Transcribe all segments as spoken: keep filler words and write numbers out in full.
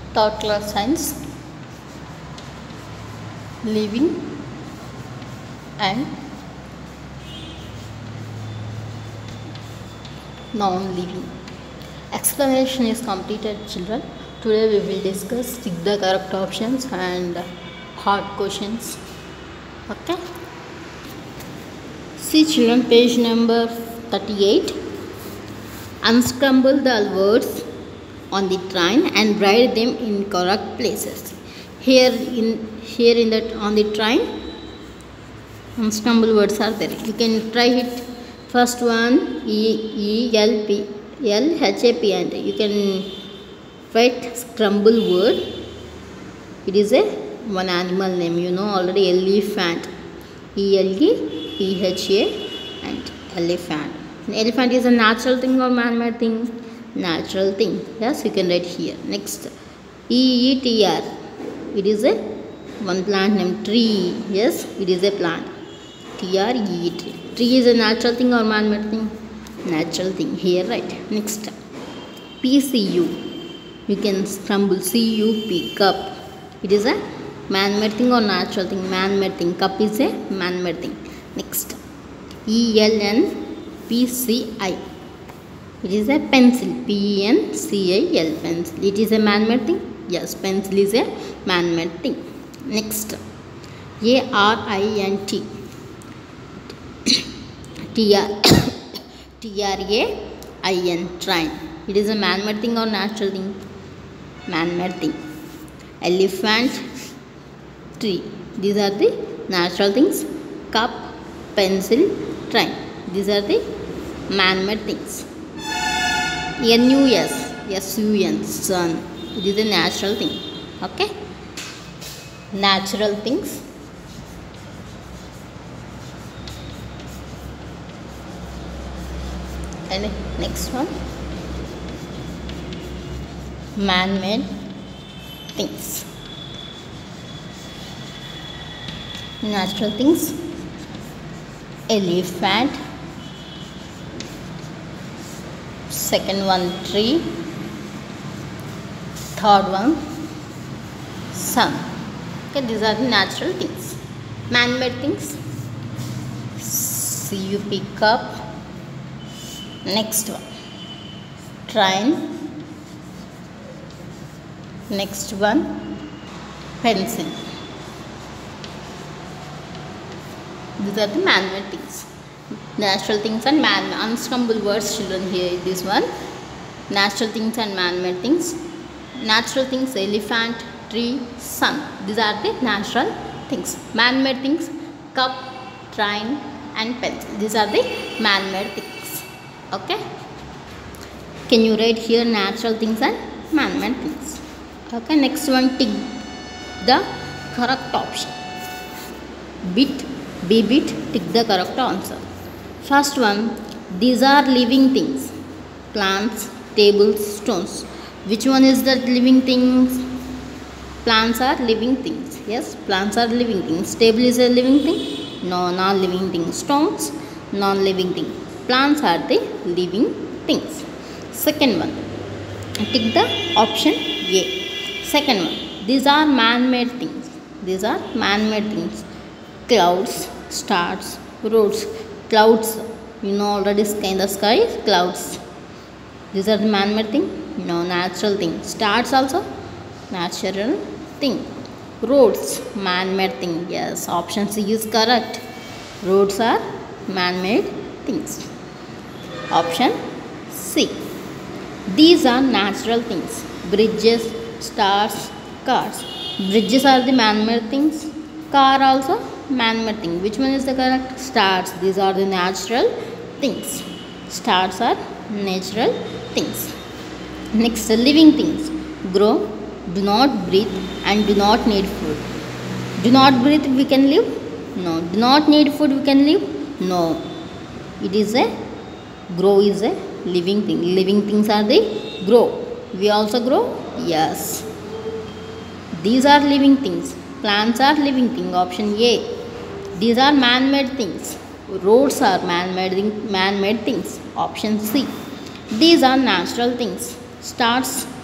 Third class science, living and non-living. Explanation is completed, children. Today we will discuss tick the correct options and hard questions. Okay. See, children, page number thirty-eight. Unscramble the words on the train and write them in correct places. Here in here in that on the train, unscramble words are there. You can try it. First one, E E L P L H A P, and you can write scramble word. It is a one animal name. You know already, elephant. E L E P H A and elephant. An elephant is a natural thing or man-made thing? Natural thing. Yes, you can write here. Next, E E T R. It is a one plant name. Tree. Yes, it is a plant. T R E E tree. Tree is a natural thing or man-made thing? Natural thing. Here, right. Next, P C U. You can scramble C U P. Cup. It is a man-made thing or natural thing? Man-made thing. Cup is a man-made thing. Next, E L N P C I. It is a pencil. P E N C I L. Pencil. It is a man-made thing? Yes, pencil is a man-made thing. Next, A R I N T. T R T R A I N. Train. It is a man-made thing or natural thing? Man-made thing. Elephant, tree. These are the natural things. Cup, pencil, train. These are the man-made things. N U S, S U N, sun. It is a natural thing. Okay. Natural things. And next one, man-made things. Natural things. Elephant. Second one, tree. Third one, sun. Okay, these are the natural things. Man-made things. C U P, cup. Next one, train. Next one, pencil. These are the man-made things. Natural things and man unscramble words, children. Here this one, natural things and man-made things. Natural things, elephant, tree, sun. These are the natural things. Man-made things, cup, train and pencil. These are the man-made things. Okay, can you write here natural things and man-made things? Okay, next one, tick the correct option. Bit, B bit, tick the correct answer. First one, these are living things. Plants, tables, stones. Which one is the living things? Plants are living things. Yes, plants are living things. Table is a living thing? No, non-living thing. Stones, non-living thing. Plants are the living things. Second one, tick the option A. Second one, these are man-made things. These are man-made things. Clouds, stars, roads. Clouds, you know already, sky in the sky, clouds. These are the man-made thing? No, natural thing. Stars also natural thing. Roads, man-made thing. Yes, option C is correct. Roads are man-made things. Option C. These are natural things. Bridges, stars, cars. Bridges are the man-made things. Car also man-made thing. Which one is the correct? Stars. These are the natural things. Stars are natural things. Next, living things. Grow, do not breathe and do not need food. Do not breathe, we can live? No. Do not need food, we can live? No. It is a grow is a living thing. Living things are the grow. We also grow? Yes. These are living things. Plants are living thing. Option A. These are man-made things. Roads are man-made man-made things. Option C. These are natural things. Stars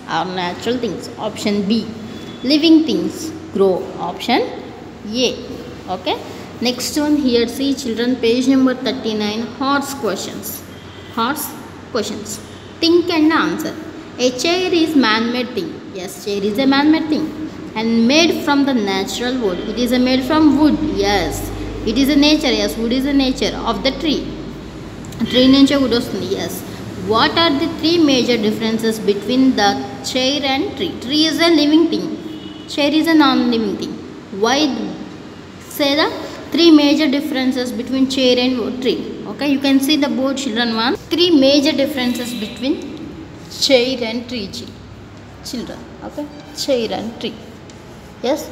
are natural things. Option B. Living things grow. Option A. Okay. Next one here, see children, page number thirty-nine, horse questions. Horse questions. Think and answer. A chair is man-made thing. Yes, chair is a man-made thing and made from the natural wood. It is a made from wood. Yes. It is a nature. Yes, wood is a nature of the tree. Tree nature wood ostundi. Yes. What are the three major differences between the chair and tree? Tree is a living thing. Chair is a non-living thing. Why say the three major differences between chair and tree? Okay, you can see the board, children. One, three major differences between chair and tree. Children, okay, chair and tree. Yes,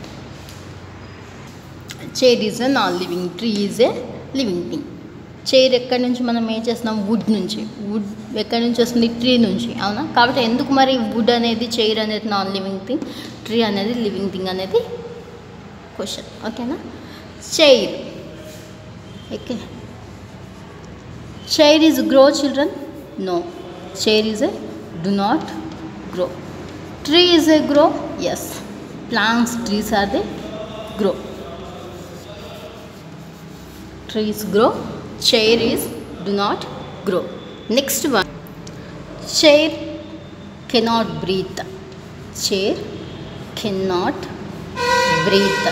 chair is a non-living, tree is a living thing. Chair ఎక్కడి నుంచి మనం ఏం చేస్తున్నాం, would నుంచి. Would ఎక్కడి నుంచి వస్తుంది, tree నుంచి. అవునా, కాబట్టి ఎందుకు మరి వుడ్ అనేది, చైర్ అనేది నాన్ లివింగ్ థింగ్, ట్రీ అనేది లివింగ్ థింగ్ అనేది క్వశ్చన్. ఓకేనా. Chair, okay, chair is grow children? No, chair is a do not grow. Tree is a grow? Yes, plants, trees are they grow. Trees grow, chair is do not grow. Next one, chair cannot breathe. Chair cannot breathe.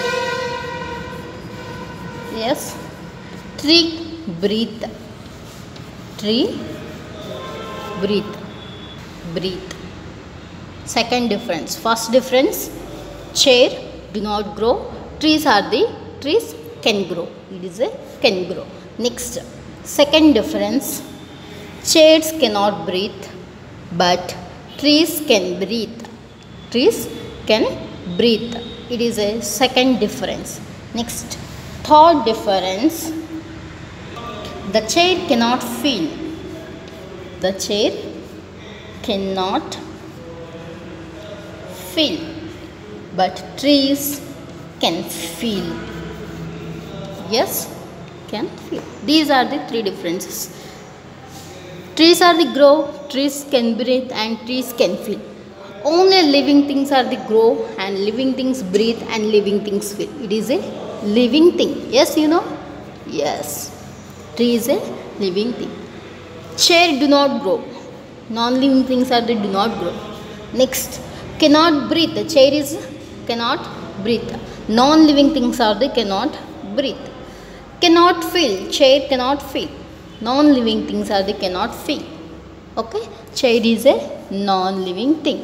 Yes, tree breathe. Tree breathe. Breathe. Second difference. First difference, chair do not grow. Trees are the trees can grow. It is a can grow. Next, second difference, chairs cannot breathe, but trees can breathe. Trees can breathe. It is a second difference. Next, third difference, the chair cannot feel. The chair cannot feel, but trees can feel. Yes, can feel. These are the three differences. Trees are the grow, trees can breathe, and trees can feel. Only living things are the grow, and living things breathe, and living things feel. It is a living thing. Yes, you know. Yes, tree is a living thing. Chair do not grow. Non-living things are the do not grow. Next, cannot breathe. The chair is cannot breathe. Non-living things are the cannot breathe. Cannot feel, chair cannot feel. Non-living things are the cannot feel. Okay, chair is a non-living thing.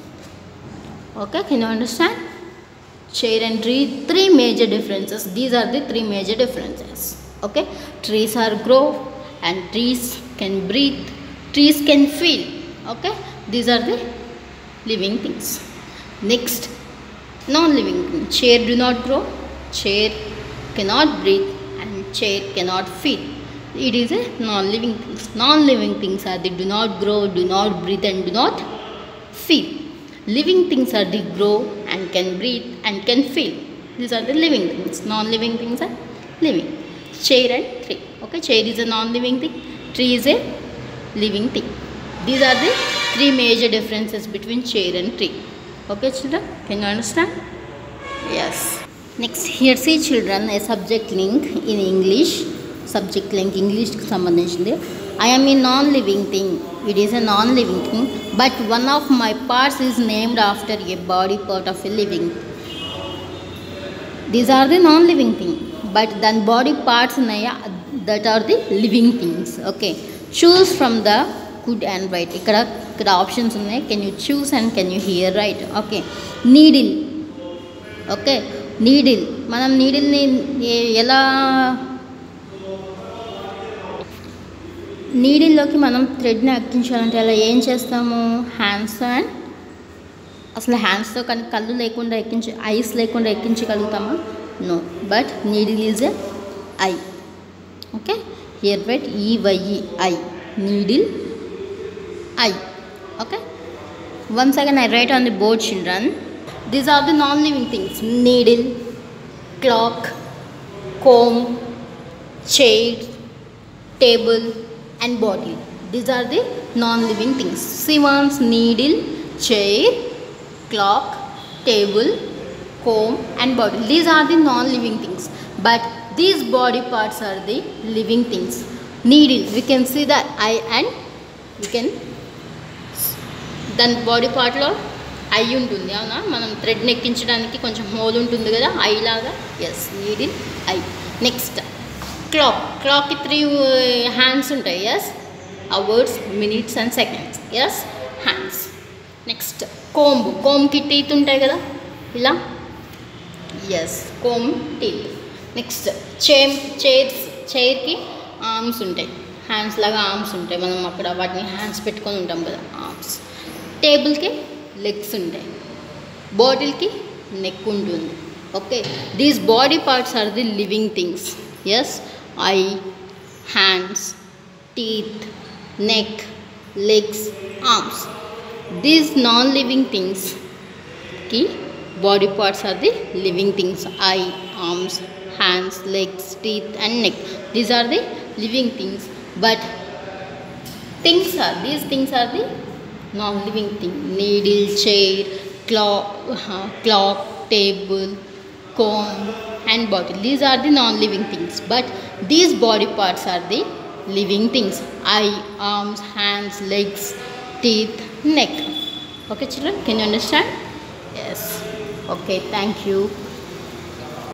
Okay, can you understand? Chair and tree, three major differences. These are the three major differences. Okay, trees are grow, and trees can breathe. Trees can feel. Okay, these are the living things. Next, non-living thing. Chair do not grow, chair cannot breathe, and chair cannot feel. It is a non-living things. Non-living things are the do not grow, do not breathe, and do not feel. Living things are the grow and can breathe and can feel. These are the living things. Non-living things are living. Chair and tree. Okay, chair is a non-living thing, tree is a living thing. These are the three major differences between chair and tree. Okay, children, can you understand? Yes. Next, here see children, a subject link in English. Subject link English కి సంబంధించింది. I am a non-living thing. It is a non-living thing, but one of my parts is named after a body part of a living. These are the non-living thing, but then body parts ఉన్నాయా, that are the living things. Okay, choose from the good and right. ఇక్కడ ఇక్కడ options ఉన్నాయి. Can you choose and can you hear right? Okay, needle. Okay, needle. మనం నీడిల్ని ఎలా, నీడిల్లోకి మనం థ్రెడ్ని ఎక్కించాలంటే అలా ఏం చేస్తాము, హ్యాండ్స్ అండ్, అసలు హ్యాండ్స్తో కానీ కళ్ళు లేకుండా ఎక్కించి, ఐస్ లేకుండా ఎక్కించగలుగుతామా? No, but needle is a eye. Okay, here write E Y E eye, needle eye. Okay, once again I write on the board children. These are the non-living things: needle, clock, comb, chair, table, and bottle. These are the non-living things. See once: needle, chair, clock, table, comb and bottle. These are the non-living things, but these body parts are the living things. Needle, we can see the eye and we can దాని body పార్ట్లో eye ఉంటుంది అవునా, మనం thread నెక్కించడానికి కొంచెం whole ఉంటుంది కదా eye లాగా. Yes, needle eye. Next clock. క్లాక్కి త్రీ హ్యాండ్స్ ఉంటాయి. Yes, hours, minutes and seconds. Yes, hands. Next comb. కోంబ్కి టీత్ ఉంటాయి కదా ఇలా. Yes, comb teeth. Next chair. Chairs చైర్కి ఆర్మ్స్ ఉంటాయి, హ్యాండ్స్ లాగా ఆర్మ్స్ ఉంటాయి. మనం అక్కడ వాటిని హ్యాండ్స్ పెట్టుకొని ఉంటాం కదా, ఆర్మ్స్. టేబుల్కి లెగ్స్ ఉంటాయి, బాటిల్కి నెక్ ఉంటుంది. Okay, these body parts are the living things. Yes, eye, hands, teeth, neck, legs, arms. These non living థింగ్స్కి body parts are the living things. Eye, arms, hands, legs, teeth and neck. These are the living things, but things are, these things are the non-living thing. Needle, chair, clock, uh, clock, table, comb and bottle. These are the non-living things, but these body parts are the living things. Eye, arms, hands, legs, teeth, neck. Okay children, can you understand? Yes. Okay, thank you.